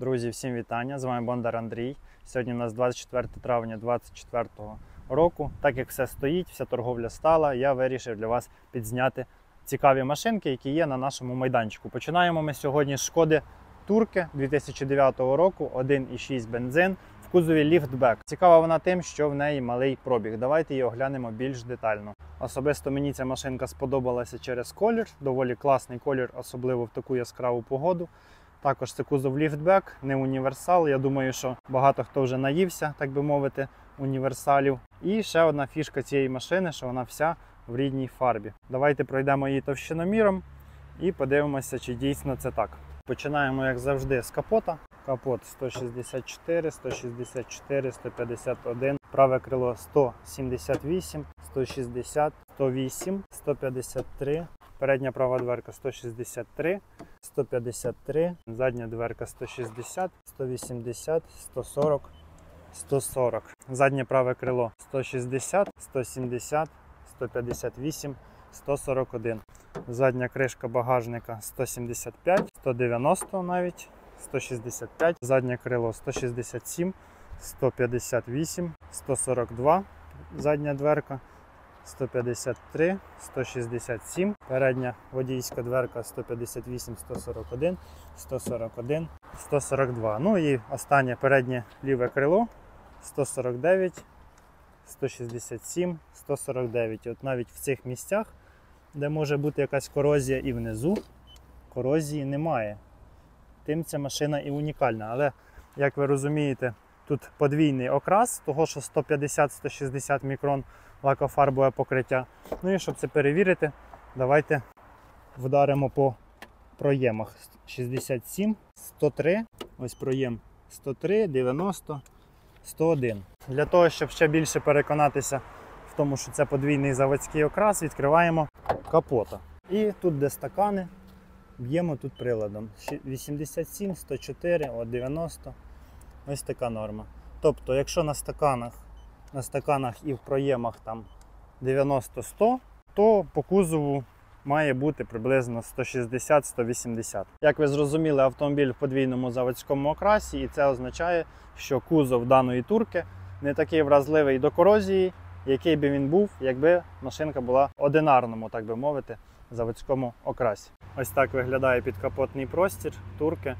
Друзі, всім вітання! З вами Бондар Андрій. Сьогодні у нас 24 травня 2024 року. Так як все стоїть, вся торговля стала, я вирішив для вас підзняти цікаві машинки, які є на нашому майданчику. Починаємо ми сьогодні з Шкоди Турки 2009 року, 1,6 бензин в кузові ліфтбек. Цікава вона тим, що в неї малий пробіг. Давайте її оглянемо більш детально. Особисто мені ця машинка сподобалася через колір. Доволі класний колір, особливо в таку яскраву погоду. Також це кузов ліфтбек, не універсал. Я думаю, що багато хто вже наївся, так би мовити, універсалів. І ще одна фішка цієї машини, що вона вся в рідній фарбі. Давайте пройдемо її товщиноміром і подивимося, чи дійсно це так. Починаємо, як завжди, з капота. Капот 164, 164, 151, праве крило 178, 160, 108, 153, передня права дверка 163, 153, задня дверка 160, 180, 140, 140. Заднє праве крило 160, 170, 158, 141. Задня кришка багажника 175, 190 навіть, 165. Заднє крило 167, 158, 142. Задня дверка 153, 167, передня водійська дверка 158, 141, 141, 142. Ну і останнє переднє ліве крило 149, 167, 149. От навіть в цих місцях, де може бути якась корозія, і внизу корозії немає. Тим ця машина і унікальна. Але, як ви розумієте, тут подвійний окрас, того що 150-160 мікрон лакофарбове покриття. Ну і щоб це перевірити, давайте вдаримо по проємах. 67, 103, ось проєм 103, 90, 101. Для того, щоб ще більше переконатися в тому, що це подвійний заводський окрас, відкриваємо капота. І тут, де стакани, б'ємо тут приладом. 87, 104, 90. Ось така норма. Тобто, якщо на стаканах і в проємах там 90-100, то по кузову має бути приблизно 160-180. Як ви зрозуміли, автомобіль в подвійному заводському окрасі, і це означає, що кузов даної турки не такий вразливий до корозії, який би він був, якби машинка була в одинарному, так би мовити, заводському окрасі. Ось так виглядає підкапотний простір турки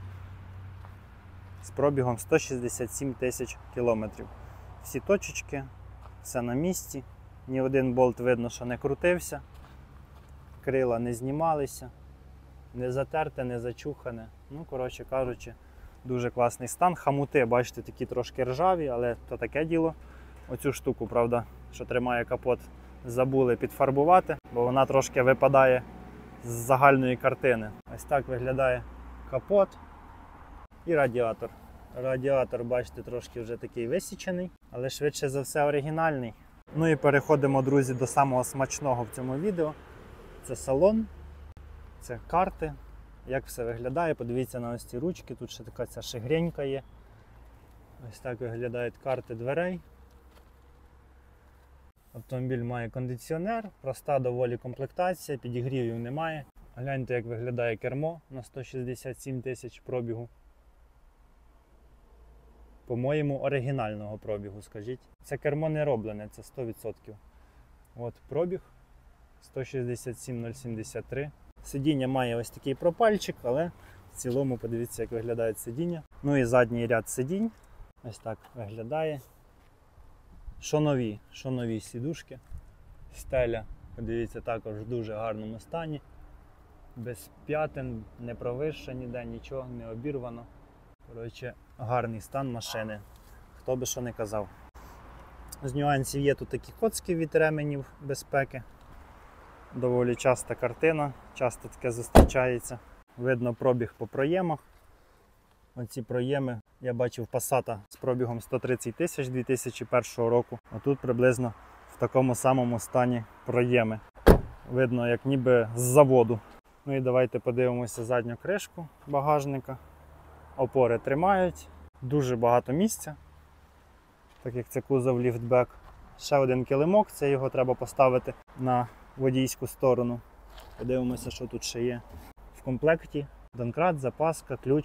з пробігом 167 тисяч кілометрів. Всі точечки, все на місці, ні один болт видно, що не крутився, крила не знімалися, не затерте, не зачухане. Ну, коротше кажучи, дуже класний стан. Хамути, бачите, такі трошки ржаві, але то таке діло. Оцю штуку, правда, що тримає капот, забули підфарбувати, бо вона трошки випадає з загальної картини. Ось так виглядає капот і радіатор. Радіатор, бачите, трошки вже такий висічений, але швидше за все оригінальний. Ну і переходимо, друзі, до самого смачного в цьому відео. Це салон, це карти. Як все виглядає, подивіться на ось ці ручки, тут ще така ця шигренька є. Ось так виглядають карти дверей. Автомобіль має кондиціонер, проста доволі комплектація, підігрівів немає. Гляньте, як виглядає кермо на 167 тисяч пробігу. По-моєму, оригінального пробігу, скажіть. Це кермо не роблене, це 100%. От пробіг 167,073. Сидіння має ось такий пропальчик, але в цілому подивіться, як виглядають сидіння. Ну і задній ряд сидінь. Ось так виглядає. Що нові сідушки. Стеля, подивіться, також в дуже гарному стані. Без п'ятин, не провисша ніде, нічого, не обірвано. Коротше, гарний стан машини, хто би що не казав. З нюансів є тут такі коцки від ременів безпеки. Доволі часта картина, часто таке зустрічається. Видно пробіг по проємах. Оці проєми я бачив Passat з пробігом 130 тисяч 2001 року. А тут приблизно в такому самому стані проєми. Видно, як ніби з заводу. Ну і давайте подивимося задню кришку багажника. Опори тримають, дуже багато місця, так як це кузов ліфтбек. Ще один килимок, це його треба поставити на водійську сторону. Подивимося, що тут ще є. В комплекті домкрат, запаска, ключ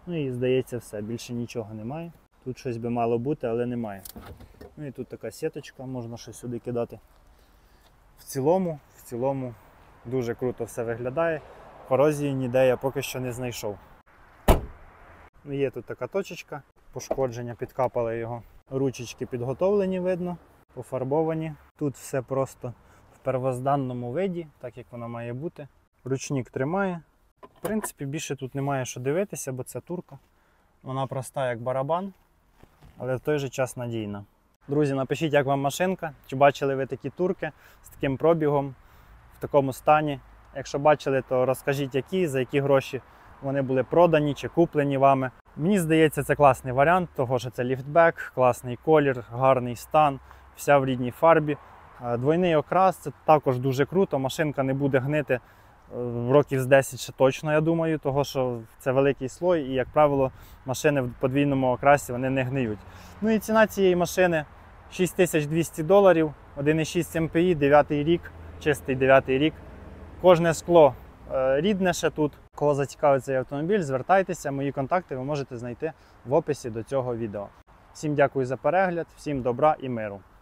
Ну і здається все, більше нічого немає. Тут щось би мало бути, але немає. Ну і тут така сіточка, можна щось сюди кидати. В цілому дуже круто все виглядає. Корозії ніде я поки що не знайшов. Ну, є тут така точечка, пошкодження, підкапали його. Ручечки підготовлені, видно, пофарбовані. Тут все просто в первозданному виді, так як воно має бути. Ручник тримає. В принципі, більше тут немає що дивитися, бо це турка. Вона проста як барабан, але в той же час надійна. Друзі, напишіть, як вам машинка, чи бачили ви такі турки з таким пробігом, в такому стані. Якщо бачили, то розкажіть, за які гроші вони були продані чи куплені вами. Мені здається, це класний варіант, того що це ліфтбек, класний колір, гарний стан, вся в рідній фарбі. Двойний окрас, це також дуже круто, машинка не буде гнити років з 10 ще точно, я думаю, того що це великий слой і, як правило, машини в подвійному окрасі вони не гниють. Ну і ціна цієї машини $6200, 1,6 МПІ, 9 рік, чистий 9 рік. Кожне скло рідне ще тут. Кого зацікавить цей автомобіль, звертайтеся, мої контакти ви можете знайти в описі до цього відео. Всім дякую за перегляд, всім добра і миру.